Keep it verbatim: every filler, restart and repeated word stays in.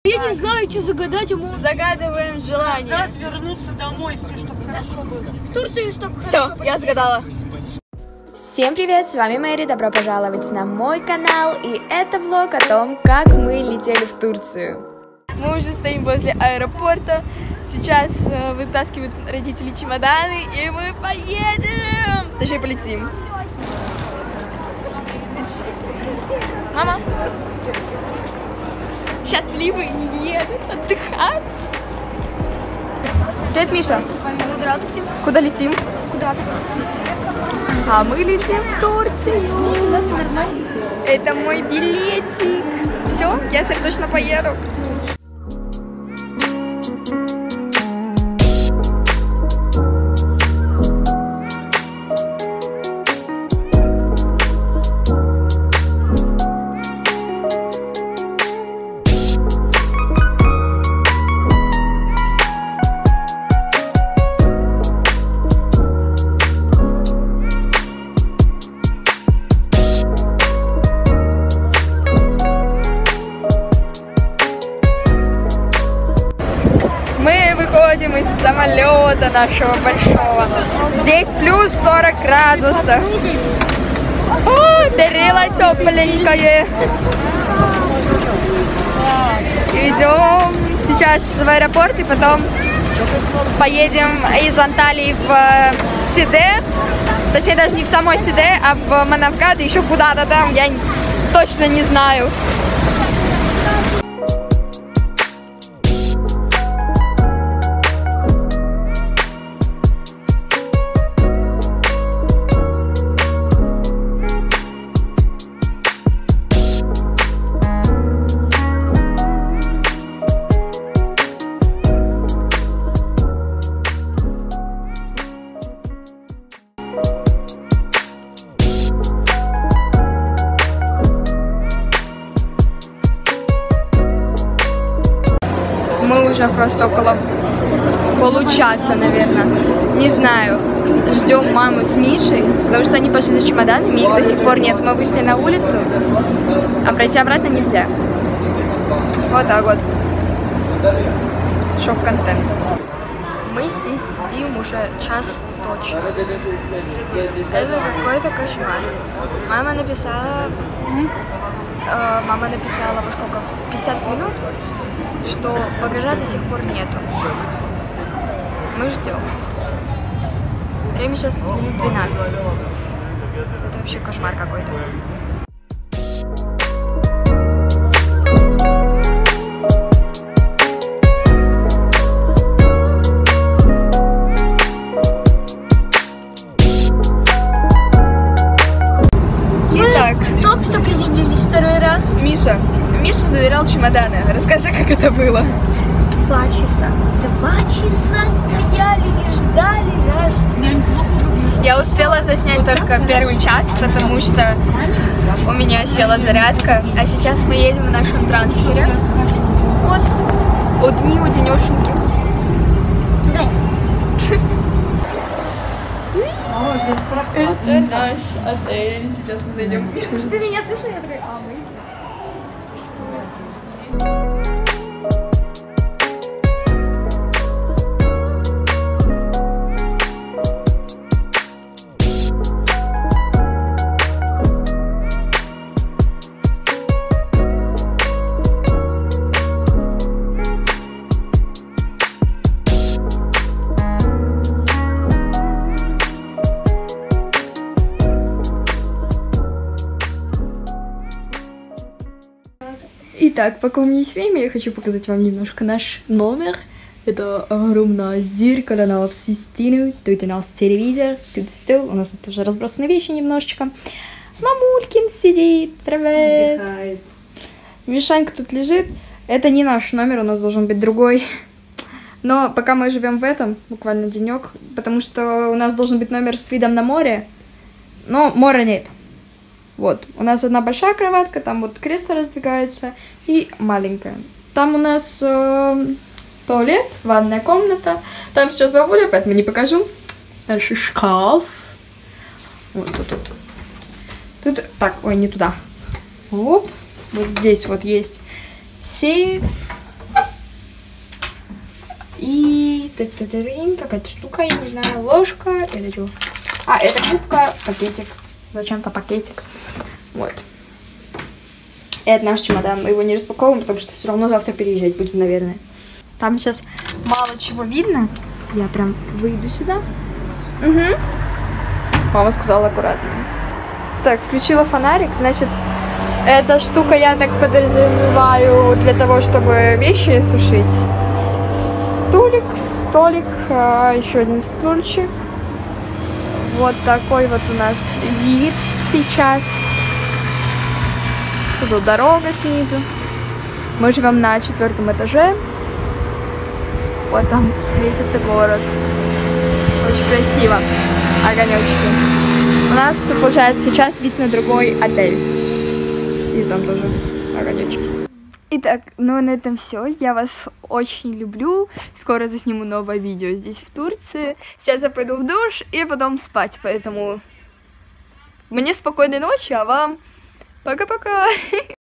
Я не знаю, что загадать ему. Загадываем желание. Назад вернуться домой, все, чтобы хорошо было. В Турцию, чтобы Все, я загадала. Всем привет, с вами Мэри, добро пожаловать на мой канал, и это влог о том, как мы летели в Турцию. Мы уже стоим возле аэропорта, сейчас э, вытаскивают родители чемоданы, и мы поедем! Точнее, полетим. Мама! Счастливые едут отдыхать! Привет, Миша! Здравствуйте. Куда летим? Куда-то. А мы летим в Турцию. Это мой билетик. Все, я теперь точно поеду. Мы выходим из самолета нашего большого. Здесь плюс сорок градусов. О, перила тепленькое. Идем сейчас в аэропорт и потом поедем из Анталии в Сиде. Точнее, даже не в самой Сиде, а в Манавгат, еще куда-то там, я точно не знаю. Мы уже просто около получаса, наверное, не знаю, ждем маму с Мишей, потому что они пошли за чемоданами, их до сих пор нет. Мы вышли на улицу, а пройти обратно нельзя. Вот так вот. Шок-контент. Мы здесь сидим уже час точно. Это какой-то кошмар. Мама написала, э, мама написала, поскольку в пятьдесят минут, что багажа до сих пор нету. Мы ждем. Время сейчас минут двенадцать. Это вообще кошмар какой-то. Итак, Только что приземлились второй раз. Миша. Миша заверял чемоданы. Расскажи, как это было. Два часа. Два часа стояли и ждали нас. Я успела заснять только первый час, потому что у меня села зарядка. А сейчас мы едем в нашем трансфере. Вот, одни уденешеньки. Да. Это наш отель. Сейчас мы зайдем. Ты меня слышишь? Я такая, а мы? Итак, пока у меня есть время, я хочу показать вам немножко наш номер. Это огромное зеркало на всю стену. Тут у нас телевизор, тут стол. У нас тут уже разбросаны вещи немножечко. Мамулькин сидит, привет. Отдыхает. Мишанька тут лежит. Это не наш номер, у нас должен быть другой. Но пока мы живем в этом, буквально денек, потому что у нас должен быть номер с видом на море, но моря нет. Вот, у нас одна большая кроватка, там вот кресло раздвигается, и маленькая. Там у нас э, туалет, ванная комната. Там сейчас бабуля, поэтому не покажу. Дальше шкаф. Вот тут, тут. Тут, так, ой, не туда. Оп, вот здесь вот есть сейф. И какая-то штука, я не знаю, ложка. Это что? А, это губка, пакетик. Зачем-то пакетик. Вот. Это наш чемодан. Мы его не распаковываем, потому что все равно завтра переезжать будем, наверное. Там сейчас мало чего видно. Я прям выйду сюда. Угу. Мама сказала аккуратно. Так, включила фонарик. Значит, эта штука, я так подразумеваю, для того, чтобы вещи сушить. Стулик, столик, а, еще один стульчик. Вот такой вот у нас вид сейчас. Тут дорога снизу. Мы живем на четвертом этаже. Вот там светится город. Очень красиво. Огонечки. У нас, получается, сейчас вид на другой отель. И там тоже огонечки. Итак, ну на этом все. Я вас очень люблю. Скоро засниму новое видео здесь, в Турции. Сейчас я пойду в душ и потом спать. Поэтому мне спокойной ночи, а вам пока-пока.